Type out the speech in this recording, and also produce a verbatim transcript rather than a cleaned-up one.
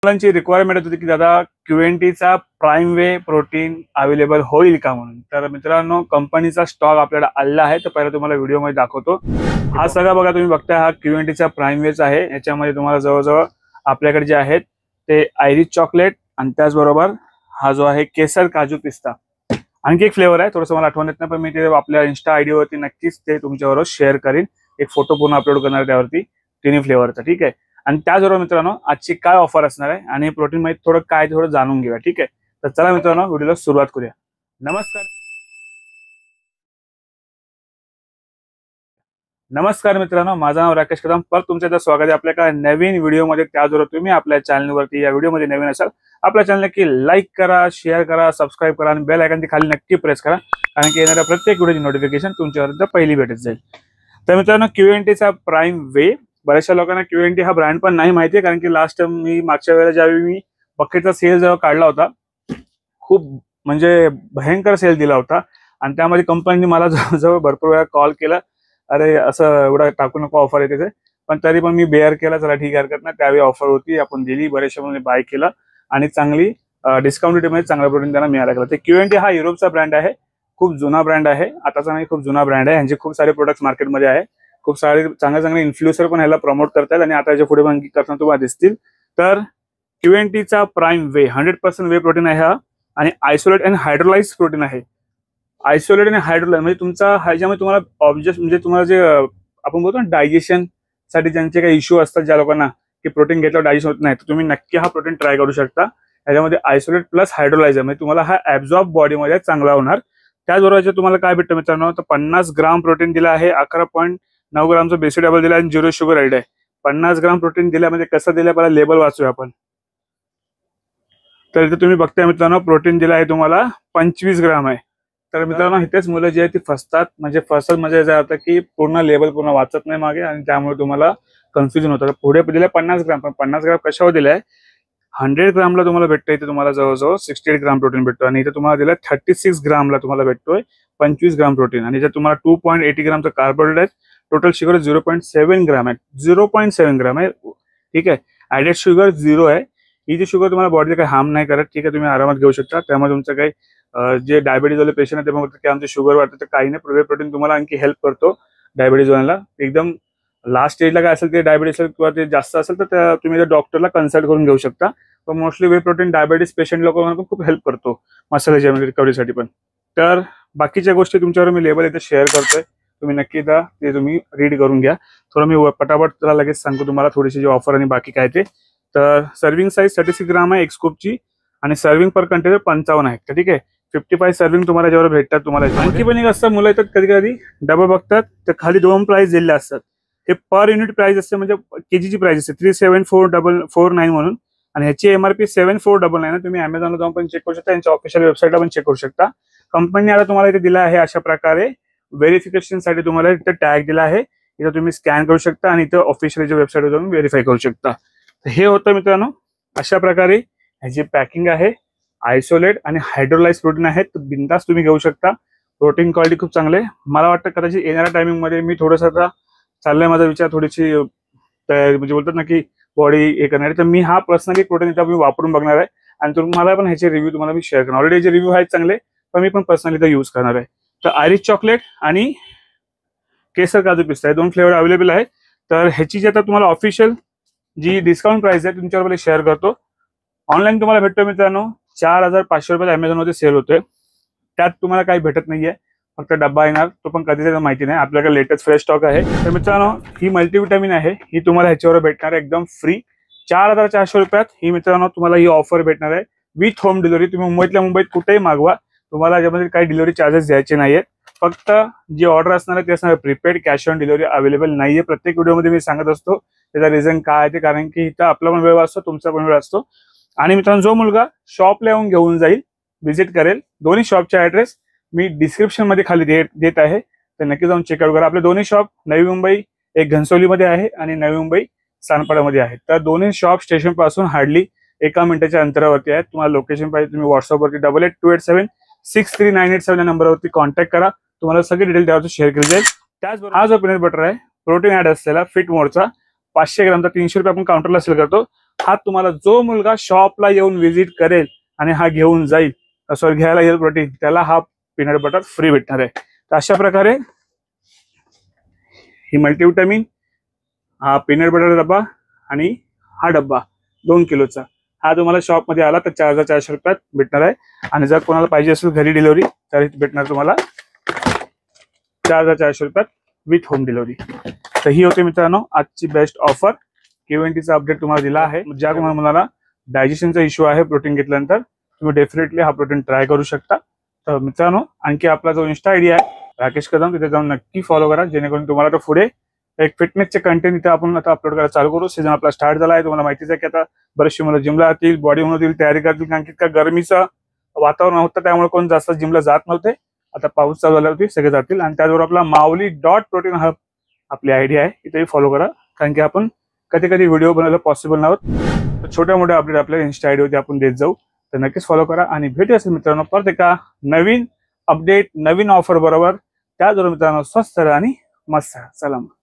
मुलांची रिक्वायरमेंट होती की दादा क्यूएनटीचा प्राईम वे प्रोटीन अवेलेबल होईल का म्हणून। तर मित्रांनो कंपनीचा स्टॉक आपल्याला आलेला आहे, तर पहिला तुम्हाला व्हिडिओ मध्ये दाखवतो। हा सगळा बघा तुम्ही बघताय हा क्यूएनटीचा प्राईम वेच आहे। याच्यामध्ये तुम्हाला जवळजवळ आपल्याकडे जे आहेत ते आयरिश चॉकलेट आणि त्याचबरोबर हा जो आहे केसर काजू पिस्ता, आणखी एक फ्लेवर आहे थोडंसं मला आठवण येत नाही, पण मी ते आपल्या इन्स्टा आयडी वरती नक्कीच ते तुमच्याबरोबर शेअर करीन। एक फोटो पूर्ण अपलोड करणार त्यावरती तिन्ही फ्लेवरचा, ठीक आहे। आणि त्याचबरोबर मित्रांनो आजची काय ऑफर असणार आहे आणि प्रोटीन मध्ये थोडं काय थोडं जाणून घेऊया, ठीक आहे। तर चला मित्रांनो व्हिडिओला सुरुवात करूया। नमस्कार नमस्कार मित्रांनो, माझं नाव राकेश कदम, परत तुमचं एकदा स्वागत आहे आपल्या एका नवीन व्हिडिओमध्ये। त्याचबरोबर तुम्ही आपल्या चॅनलवरती या व्हिडिओमध्ये नवीन असाल आपल्या चॅनल नक्की लाईक करा, शेअर करा, सबस्क्राईब करा आणि बेल आयकॉन खाली नक्की प्रेस करा, कारण की येणाऱ्या प्रत्येक व्हिडिओची नोटिफिकेशन तुमच्यापर्यंत पहिली भेटत जाईल। तर मित्रांनो क्यूएनटीचा प्राईम वे, बऱ्याचशा लोकांना क्यूएनटी हा ब्रँड पण नाही माहिती आहे, कारण की लास्ट टाइम मी मागच्या वेळेला ज्यावेळी मी बकेटचा सेल जेव्हा काढला होता खूप म्हणजे भयंकर सेल दिला होता आणि त्यामध्ये कंपनीने मला जवळजवळ भरपूर वेळा कॉल केला, अरे असं एवढा टाकू नको ऑफर येते ते, पण तरी पण मी बेअर केला, चला ठीक आहे हरकत नाही। त्यावेळी ऑफर होती, आपण दिली, बरेचशा मध्ये बाय केलं आणि चांगली डिस्काउंट रेटमध्ये चांगला प्रोटीन त्यांना मिळायला लागला। ते क्यूएनटी हा युरोपचा ब्रँड आहे, खूप जुना ब्रँड आहे, आताचा नाही खूप जुना ब्रँड आहे। यांचे खूप सारे प्रोडक्ट्स मार्केटमध्ये आहे, खूप सारे चांगले चांगले इन्फ्लुएन्सर पण ह्याला प्रमोट करतात आणि आता याच्या पुढे पण करताना तुम्हाला दिसतील। तर क्यूएनटीचा prime whey hundred percent whey protein आहे हा, आणि आयसोलेट अँड हायड्रोलाइज प्रोटीन आहे। आयसोलेट आणि हायड्रोलाइज म्हणजे तुमचा ह्याच्यामध्ये तुम्हाला ऑब्जेक्ट म्हणजे तुम्हाला जे आपण बोलतो ना डायजेशन साठी ज्यांचे काही इश्यू असतात, ज्या लोकांना की प्रोटीन घेतल्यावर डायजेशन होत नाही, तर तुम्ही नक्की हा प्रोटीन ट्राय करू शकता। ह्याच्यामध्ये आयसोलेट प्लस हायड्रोलाइज म्हणजे तुम्हाला हा ऍब्झॉर्ब बॉडीमध्ये चांगला होणार। त्याचबरोबर तुम्हाला काय भेटतं मित्रांनो, तर पन्नास ग्राम प्रोटीन दिला आहे, अकरा पॉईंट नऊ ग्रामचं बेसिक डबल दिला आणि झिरो शुगर ऍड आहे। पन्नास ग्राम प्रोटीन दिल्या म्हणजे कसं दिलं पहिला लेबल वाचूया आपण। तर इथे तुम्ही बघताय मित्रांनो प्रोटीन दिला आहे तुम्हाला पंचवीस ग्राम आहे। तर मित्रांनो इथेच मुलं जी आहे ती फसतात, म्हणजे फसत म्हणजे याचा अर्थ की पूर्ण लेबल पूर्ण वाचत नाही मागे आणि त्यामुळे तुम्हाला कन्फ्युजन होतं। पुढे दिले पन्नास ग्राम, पण पन्नास ग्राम कशावर दिलाय, हंड्रेड ग्रामला तुम्हाला भेटतं इथे तुम्हाला जवळजवळ सिक्स्टी एट ग्राम प्रोटीन भेटतो, आणि इथे तुम्हाला दिलं थर्टी सिक्स ग्रामला तुम्हाला भेटतोय पंचवीस ग्राम प्रोटीन, आणि इथे तुम्हाला टू पॉईंट एटी ग्रामचं कार्बोहायड्रेट आहे। Total sugar zero point seven gram आहे, झिरो पॉईंट सेव्हन ग्राम आहे, ठीक आहे। ऍडेड शुगर झिरो आहे, ही जी शुगर तुम्हाला बॉडीला काही हार्म नाही करत, ठीक आहे, तुम्ही आरामात घेऊ शकता। त्यामुळे तुमचं काही जे डायबिटीज वाले पेशंट आहे ते म्हणतात की आमची शुगर वाढते, तर काही नाही, वे प्रोटीन तुम्हाला आणखी हेल्प करतो डायबिटीज वाल्याला। एकदम लास्ट स्टेजला काय असेल ते डायबिटीज किंवा ते जास्त असेल तर तुम्ही डॉक्टरला कन्सल्ट करून घेऊ शकता, पण mostly whey protein diabetes patient लोकांना पण खूप हेल्प करतो मसाल्याच्या रिकव्हरीसाठी पण। तर बाकीच्या गोष्टी तुमच्यावर मी लेबल इथे शेअर करतोय, तुम्ही नक्की एकदा ते तुम्ही रीड करून घ्या। थोडं मी पटापट तुला लगेच सांगतो तुम्हाला थोडीशी जी ऑफर आणि बाकी काय ते। तर serving size thirty six gram आहे एक स्कूपची, आणि सर्विंग पर कंटेनर पंचावन्न आहे, ठीक आहे। फिफ्टी फाय सर्विंग तुम्हाला ज्यावर भेटतात तुम्हाला। आणखी पण एक असतं, मुलं येतात कधी कधी डबा बघतात तर खाली दोन प्राइस दिलेले असतात, हे पर युनिट प्राइस असते, म्हणजे केजीची प्राइस असते three seven four double four nine म्हणून, आणि ह्याची MRP seven four double nine आहे। तुम्ही अमेझॉनला जाऊन पण चेक करू शकता, यांच्या ऑफिशियल वेबसाईटला पण चेक करू शकता। कंपनीने आता तुम्हाला इथे दिला आहे अशा प्रकारे व्हेरिफिकेशन साठी तुम्हाला इथे टॅग दिला आहे, इथे तुम्ही स्कॅन करू शकता आणि इथे ऑफिशियलच्या वेबसाईटवर जाऊन व्हेरीफाय करू शकता। हे होतं मित्रांनो अशा प्रकारे ह्याची पॅकिंग आहे। आयसोलेट आणि हायड्रोलाइज प्रोटीन आहेत, तर बिंदास तुम्ही घेऊ शकता। प्रोटीन क्वालिटी खूप चांगली आहे। मला वाटतं कदाचित येणाऱ्या टायमिंग मध्ये मी थोडंसं आता चाललंय माझा विचार थोडीशी तयारी, म्हणजे बोलतात ना की बॉडी हे करणार आहे, तर मी हा पर्सनली प्रोटीन इथं मी वापरून बघणार आहे आणि तुम्हाला पण ह्याचे रिव्ह्यू तुम्हाला मी शेअर करणार। ऑलरेडी जे रिव्ह्यू आहेत चांगले, पण मी पण पर्सनली इथं यूज करणार आहे। तर आयरिश चॉकलेट आणि केसर काजू पिस्ता हे दोन फ्लेवर अवेलेबल आहेत। तर ह्याची जी आता तुम्हाला ऑफिशियल जी डिस्काउंट प्राइस आहे तुमच्यावर शेअर करतो। ऑनलाईन तुम्हाला भेटतो मित्रांनो चार हजार पाचशे रुपये अमेझॉन मध्ये सेल होतोय, त्यात तुम्हाला काही भेटत नाहीये, फक्त डब्बा येणार, तो पण कधी त्याचं माहिती नाही। आपल्याकडे लेटेस्ट फ्रेश स्टॉक आहे। तर मित्रांनो ही मल्टीविटामिन आहे, ही तुम्हाला ह्याच्यावर भेटणार आहे एकदम फ्री, चार हजार चारशे रुपयात ही मित्रांनो तुम्हाला ही ऑफर भेटणार आहे विथ होम डिलिव्हरी। तुम्ही मुंबईतल्या मुंबईत कुठेही मागवा, तुम्हाला याच्यामध्ये काही डिलिव्हरी चार्जेस द्यायचे नाहीयेत, फक्त जी ऑर्डर असणार आहे ते असणार prepaid, cash on delivery available नाहीये। प्रत्येक व्हिडिओमध्ये मी सांगत असतो त्याचा रिझन काय आहे ते, कारण की इथं आपला पण वेळ वाचतो, तुमचा पण वेळ असतो। आणि मित्रांनो जो मुलगा शॉपला येऊन घेऊन जाईल, व्हिजिट करेल, दोन्ही शॉपचा ऍड्रेस मी डिस्क्रिप्शन मध्ये खाली देत देत आहे, तर नक्की जाऊन चेकआउट करा। आपले दोन्ही शॉप नवी मुंबई एक घनसोलीमध्ये आहे आणि नवी मुंबई सानपाड्यामध्ये आहे। तर दोन्ही शॉप स्टेशन पासून हार्डली एका मिनिटाच्या अंतरावरती आहेत। तुम्हाला लोकेशन पाहिजे तुम्ही व्हॉट्सअपवरती double eight two eight seven six three nine eight seven या नंबरवरती कॉन्टॅक्ट करा, तुम्हाला सगळे डिटेल त्यावरती शेअर केली जाईल। त्याचबरोबर हा जो पीनट बटर आहे प्रोटीन ऍड असलेला फिट मोडचा पाचशे ग्रामचा तीनशे रुपये आपण काउंटरला सेल करतो, हा तुम्हाला जो मुलगा शॉपला येऊन व्हिजिट करेल आणि हा घेऊन जाईल, सॉरी घ्यायला येईल प्रोटीन, त्याला हा पीनट बटर फ्री भेटणार आहे. तर अशा प्रकारे ही मल्टीविटामिन, हा पीनट बटर डब्बा आणि हा डब्बा दोन किलोचा हा तुम्हाला शॉपमध्ये आला तर चार हजार चारशे रुपयात भेटणार आहे. आणि जर कोणाला पाहिजे असेल घरी डिलिव्हरी तर भेटणार तुम्हाला चार हजार चारशे रुपयात विथ होम डिलिव्हरी. तर ही होती मित्रांनो आजची बेस्ट ऑफर. केव्हीएनटीचा अपडेट तुम्हाला दिला आहे. ज्या कोणा मुलाला डायजेशनचा इश्यू आहे प्रोटीन घेतल्यानंतर, तुम्ही डेफिनेटली हा प्रोटीन ट्राय करू शकता. तर मित्रांनो आणखी आपला जो इन्स्टा आयडी आहे राकेश कदम, तिथे जाऊन नक्की फॉलो करा, जेणेकरून तुम्हाला तर पुढे एक फिटनेसचे कंटेंट इथे आपण आता अपलोड करायला चालू करू. सीझन आपला स्टार्ट झाला आहे, तुम्हाला माहितीच आहे की आता बरेचशी मुलं जिमला जातील, बॉडी बनवतील, तयारी करतील, कारण की का गरमीचं वातावरण होतं त्यामुळे कोण जास्त जिमला जात नव्हते. आता पाऊस चालू झाल्यावरती सगळे जातील. आणि त्याचबरोबर आपला माऊली डॉट प्रोटीन हब आपली आयडी आहे, इथेही फॉलो करा, कारण की आपण कधी कधी व्हिडिओ बनवायला पॉसिबल नव्हत, तर छोट्या मोठ्या अपडेट आपल्या इन्स्टा आयडीवरती आपण देत जाऊ. तर नक्कीच फॉलो करा आणि भेटू असेल मित्रांनो परत एका नवीन अपडेट नवीन ऑफर बरोबर. त्याचबरोबर मित्रांनो स्वस्त राहा आणि मस्त राहा. चला.